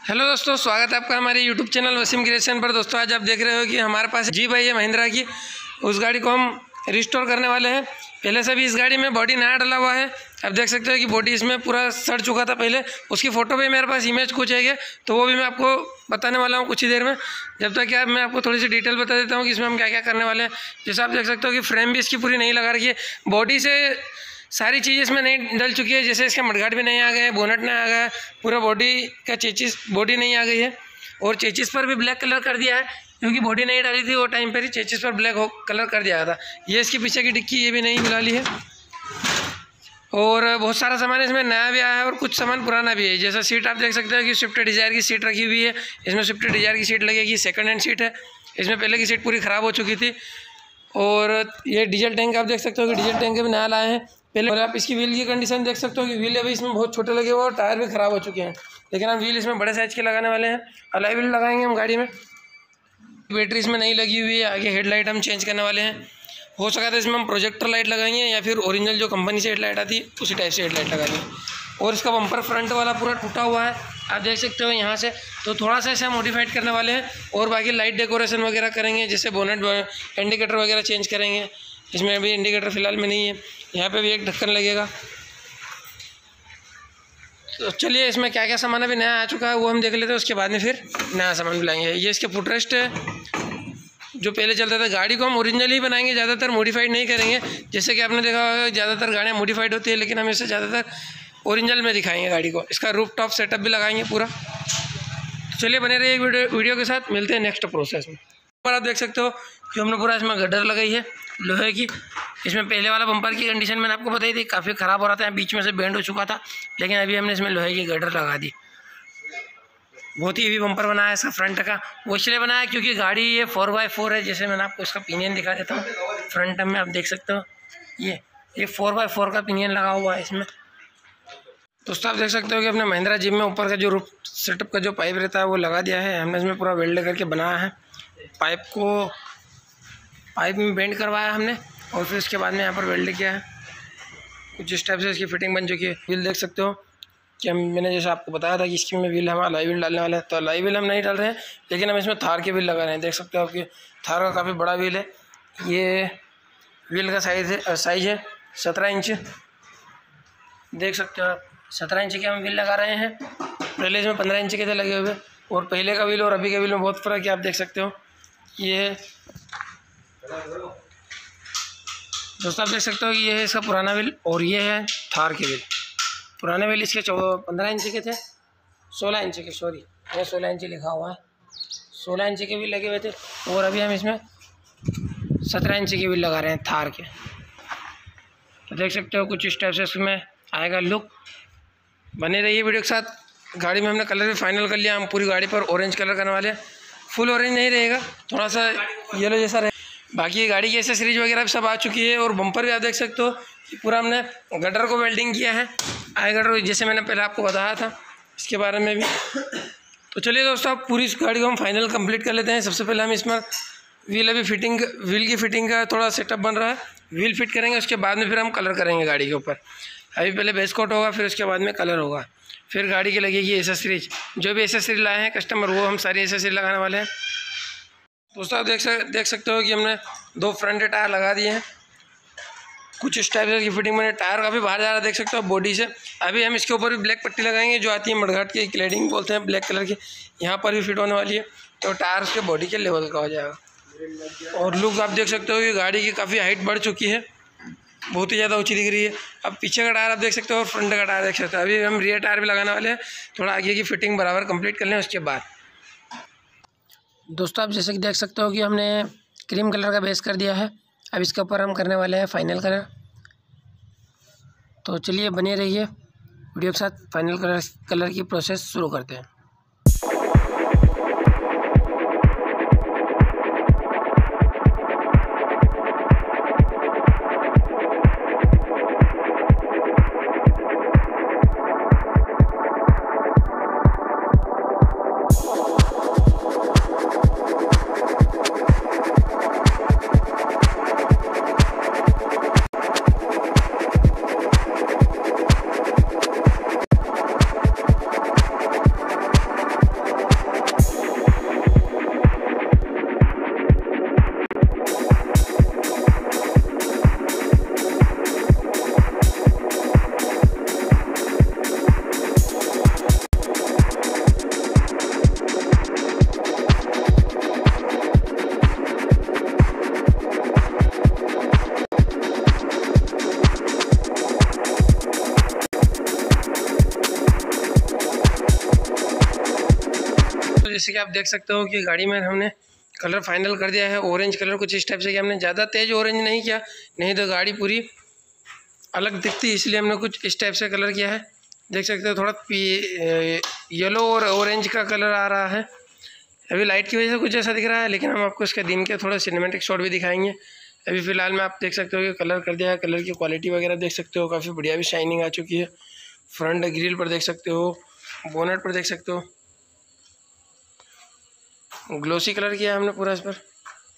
Hello दोस्तों, स्वागत है आपका हमारे यूट्यूब चैनल वसीम क्रिएशन पर। दोस्तों आज आप देख रहे हो कि हमारे पास जी भाई है महिंद्रा की, उस गाड़ी को हम रिस्टोर करने वाले हैं। पहले से भी इस गाड़ी में बॉडी नया डला हुआ है। आप देख सकते हो कि बॉडी इसमें पूरा सड़ चुका था पहले। उसकी फ़ोटो भी मेरे पास इमेज कुछ है, तो वो भी मैं आपको बताने वाला हूँ कुछ ही देर में। जब तक क्या मैं आपको थोड़ी सी डिटेल बता देता हूँ कि इसमें हम क्या क्या करने वाले हैं। जैसे आप देख सकते हो कि फ्रेम भी इसकी पूरी नहीं लगा रखी है, बॉडी से सारी चीज़ें इसमें नहीं डल चुकी है। जैसे इसका मडगार्ड भी नहीं आ गया है, बोनट नहीं आ गया है, पूरा बॉडी का चेचिस बॉडी नहीं आ गई है। और चेचिस पर भी ब्लैक कलर कर दिया है, क्योंकि बॉडी नहीं डाली थी वो टाइम पर ही चेचिस पर ब्लैक कलर कर दिया था। ये इसकी पीछे की डिक्की ये भी नहीं मिला ली है। और बहुत सारा सामान इसमें नया भी आया है और कुछ सामान पुराना भी है। जैसा सीट आप देख सकते हो कि स्विफ्ट डिज़ायर की सीट रखी हुई है। इसमें स्विफ्ट डिज़ायर की सीट लगेगी, सेकंड हैंड सीट है। इसमें पहले की सीट पूरी ख़राब हो चुकी थी। और ये डीजल टैंक आप देख सकते हो कि डीजल टैंक भी नया लाए हैं पहले। और आप इसकी व्हील की कंडीशन देख सकते हो कि व्हील अभी इसमें बहुत छोटे लगे हुए और टायर भी ख़राब हो चुके हैं। लेकिन हम व्हील इसमें बड़े साइज़ के लगाने वाले हैं। अलॉय व्हील लगाएंगे हम गाड़ी में। बैटरी इसमें नहीं लगी हुई है। आगे हेडलाइट हम चेंज करने वाले हैं। हो सका तो इसमें हम प्रोजेक्टर लाइट लगाएंगे या फिर ओरिजिनल जो कंपनी से हेडलाइट आती है उसी टाइप से हेडलाइट लगाएंगे। और इसका बम्पर फ्रंट वाला पूरा टूटा हुआ है, आप देख सकते हो यहाँ से। तो थोड़ा सा इसे मॉडिफाइड करने वाले हैं। और बाकी लाइट डेकोरेशन वगैरह करेंगे, जैसे बोनेट इंडिकेटर वगैरह चेंज करेंगे। इसमें अभी इंडिकेटर फ़िलहाल में नहीं है। यहाँ पे भी एक ढक्कन लगेगा। तो चलिए इसमें क्या क्या सामान अभी नया आ चुका है वो हम देख लेते हैं, उसके बाद में फिर नया सामान भी लाएंगे। ये इसके फुटरेस्ट है जो पहले चलता था। गाड़ी को हम ओरिजिनल ही बनाएंगे, ज़्यादातर मॉडिफाइड नहीं करेंगे। जैसे कि आपने देखा होगा ज़्यादातर गाड़ियाँ मॉडिफाइड होती है, लेकिन हम इसे ज़्यादातर ओरिजिनल में दिखाएंगे गाड़ी को। इसका रूफ टॉप सेटअप भी लगाएंगे पूरा। तो चलिए बने रहिए वीडियो के साथ। मिलते हैं नेक्स्ट प्रोसेस में। पर आप देख सकते हो कि हमने पूरा इसमें गड्ढर लगाई है लोहे की। इसमें पहले वाला बम्पर की कंडीशन मैंने आपको बताई थी, काफ़ी ख़राब हो रहा था, बीच में से बेंड हो चुका था। लेकिन अभी हमने इसमें लोहे की गड्ढर लगा दी। बहुत ही हेवी बम्पर बनाया है इसका फ्रंट का। वो इसलिए बनाया क्योंकि गाड़ी ये 4x4 है। जैसे मैंने आपको इसका पिनियन दिखा देता हूँ। फ्रंट में आप देख सकते हो ये 4x4 का पिनियन लगा हुआ है इसमें। दोस्तों आप देख सकते हो कि अपने महिंद्रा जिम में ऊपर का जो रूफ सेटअप का जो पाइप रहता है वो लगा दिया है हमने। इसमें पूरा वेल्ड करके बनाया है। पाइप में बेंड करवाया हमने और फिर उसके बाद में यहाँ पर वेल्ड किया है। कुछ इस टाइप से इसकी फिटिंग बन चुकी है। व्हील देख सकते हो कि मैंने जैसा आपको बताया था कि इसकी में व्हील हम अलॉय व्हील डालने वाले हैं। तो अलॉय व्हील हम नहीं डाल रहे हैं, लेकिन हम इसमें थार के व्हील लगा रहे हैं। देख सकते हो आपके थार का काफ़ी बड़ा व्हील है। ये व्हील का साइज़ है 17 इंच। देख सकते हो आप 17 इंच के हम व्हील लगा रहे हैं। पहले इसमें 15 इंच के थे लगे हुए। और पहले का व्हील और अभी के व्हील में बहुत फ़र्क है, आप देख सकते हो। ये दोस्तों आप देख सकते हो कि ये है इसका पुराना व्हील और ये है थार के व्हील। पुराने व्हील इसके 15 इंच के थे, 16 इंच के, सॉरी ये 16 इंच लिखा हुआ है। 16 इंच के व्हील लगे हुए थे। और अभी हम इसमें 17 इंच के व्हील लगा रहे हैं थार के। तो देख सकते हो कुछ इस टाइप से इसमें आएगा लुक। बने रहिए वीडियो के साथ। गाड़ी में हमने कलर भी फाइनल कर लिया। हम पूरी गाड़ी पर ऑरेंज कलर करने वाले हैं। फुल ऑरेंज नहीं रहेगा, थोड़ा सा येलो जैसा रहेगा। बाकी गाड़ी की एक्सेसरीज वगैरह भी सब आ चुकी है। और बम्पर भी आप देख सकते हो कि पूरा हमने गटर को वेल्डिंग किया है। आई गटर जैसे मैंने पहले आपको बताया था इसके बारे में भी। तो चलिए दोस्तों आप पूरी इस गाड़ी को हम फाइनल कंप्लीट कर लेते हैं। सबसे पहले हम इसमें व्हील की फिटिंग का थोड़ा सेटअप बन रहा है। व्हील फिट करेंगे, उसके बाद में फिर हम कलर करेंगे गाड़ी के ऊपर। अभी पहले बेस कोट होगा, फिर उसके बाद में कलर होगा, फिर गाड़ी की लगेगी एसेसरीज। जो भी एसेसरीज लाए हैं कस्टमर वो हम सारी एसेसरीज लगाने वाले हैं। दोस्तों आप देख सकते हो कि हमने 2 फ्रंट टायर लगा दिए हैं। कुछ इस टाइप की फिटिंग बने। टायर काफ़ी बाहर जा रहा है, देख सकते हो बॉडी से। अभी हम इसके ऊपर भी ब्लैक पट्टी लगाएंगे जो आती है मडगार्ड की, क्लैडिंग बोलते हैं, ब्लैक कलर की। यहाँ पर भी फिट होने वाली है, तो टायर उसके बॉडी के लेवल का हो जाएगा। और लुक आप देख सकते हो कि गाड़ी की काफ़ी हाइट बढ़ चुकी है, बहुत ही ज़्यादा ऊँची दिख रही है। अब पीछे का टायर आप देख सकते हो और फ्रंट का टायर देख सकते हो। अभी हम रियर टायर भी लगाने वाले हैं। थोड़ा आगे की फिटिंग बराबर कंप्लीट कर लें उसके बाद। दोस्तों आप जैसे कि देख सकते हो कि हमने क्रीम कलर का बेस कर दिया है। अब इसके ऊपर हम करने वाले हैं फाइनल कलर। तो चलिए बने रहिए वीडियो के साथ। फाइनल कलर की प्रोसेस शुरू करते हैं। जैसे कि आप देख सकते हो कि गाड़ी में हमने कलर फाइनल कर दिया है ऑरेंज कलर, कुछ इस टाइप से कि हमने ज़्यादा तेज़ ऑरेंज नहीं किया, नहीं तो गाड़ी पूरी अलग दिखती, इसलिए हमने कुछ इस टाइप से कलर किया है। देख सकते हो थोड़ा येलो और ऑरेंज का कलर आ रहा है। अभी लाइट की वजह से कुछ ऐसा दिख रहा है, लेकिन हम आपको इसके दिन के थोड़ा सिनेमैटिक शॉट भी दिखाएंगे। अभी फ़िलहाल में आप देख सकते हो कि कलर कर दिया है। कलर की क्वालिटी वगैरह देख सकते हो, काफ़ी बढ़िया भी शाइनिंग आ चुकी है। फ्रंट ग्रिल पर देख सकते हो, बोनट पर देख सकते हो, ग्लोसी कलर किया है हमने पूरा इस पर।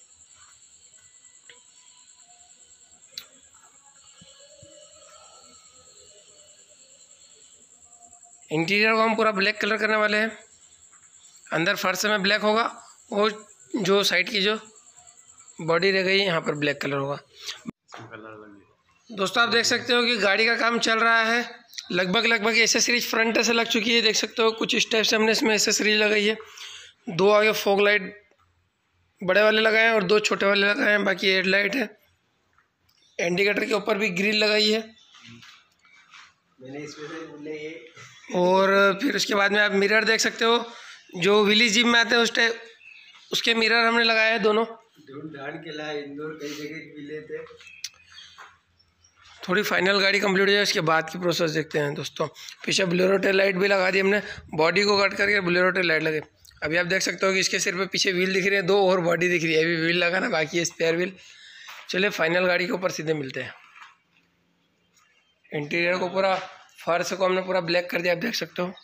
इंटीरियर को हम पूरा ब्लैक कलर करने वाले हैं। अंदर फर्श में ब्लैक होगा और जो साइड की जो बॉडी रह गई यहाँ पर ब्लैक कलर होगा। दोस्तों आप देख सकते हो कि गाड़ी का काम चल रहा है। लगभग एसेसरीज फ्रंट से लग चुकी है। देख सकते हो कुछ इस टाइप से हमने इसमें एसेसरीज लगाई है। 2 आगे फॉग लाइट बड़े वाले लगाए हैं और 2 छोटे वाले लगाए हैं, बाकी हेड लाइट है। इंडिकेटर के ऊपर भी ग्रिल लगाई है। मैंने इसमें और फिर उसके बाद में आप मिरर देख सकते हो, जो विली जिम में आते हैं उस टाइप उसके मिरर हमने लगाए हैं दोनों। के लाए इंदौर कई जगह मिले थे। थोड़ी फाइनल गाड़ी कंप्लीट हो जाए उसके बाद की प्रोसेस देखते हैं दोस्तों। पीछे बोलेरो टेल लाइट भी लगा दी हमने, बॉडी को कट करके बोलेरो टेल लाइट लगे। अभी आप देख सकते हो कि इसके सिर पे पीछे व्हील दिख रही है 2 और बॉडी दिख रही है। अभी व्हील लगाना बाकी है, स्पेयर व्हील। चलिए फाइनल गाड़ी के ऊपर सीधे मिलते हैं। इंटीरियर को पूरा फर्श को हमने पूरा ब्लैक कर दिया, आप देख सकते हो।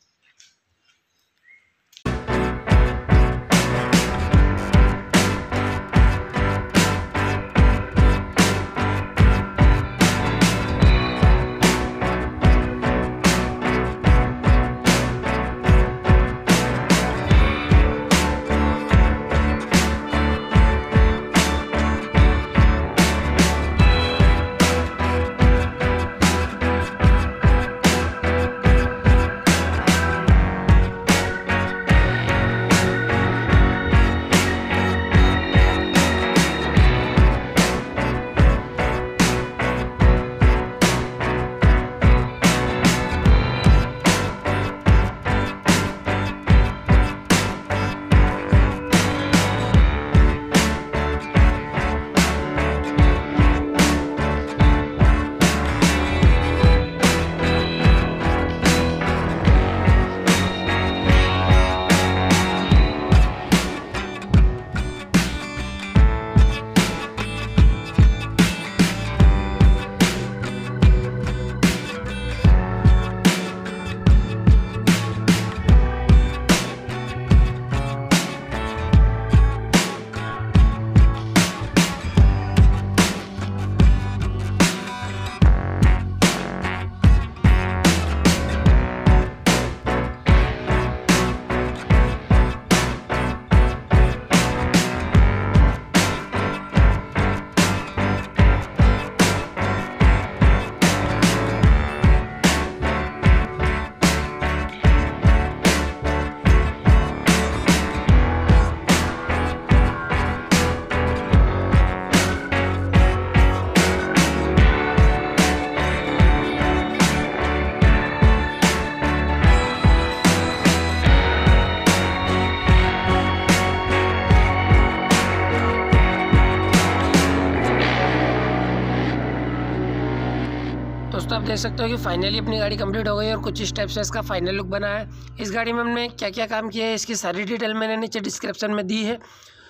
दोस्तों आप देख सकते हो कि फाइनली अपनी गाड़ी कंप्लीट हो गई और कुछ इस टाइप से इसका फाइनल लुक बना है। इस गाड़ी में हमने क्या क्या काम किया है इसकी सारी डिटेल मैंने नीचे डिस्क्रिप्शन में दी है।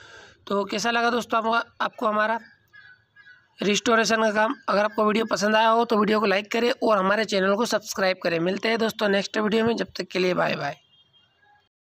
तो कैसा लगा दोस्तों आपको हमारा रिस्टोरेशन का काम? अगर आपको वीडियो पसंद आया हो तो वीडियो को लाइक करें और हमारे चैनल को सब्सक्राइब करें। मिलते हैं दोस्तों नेक्स्ट वीडियो में, जब तक के लिए बाय बाय।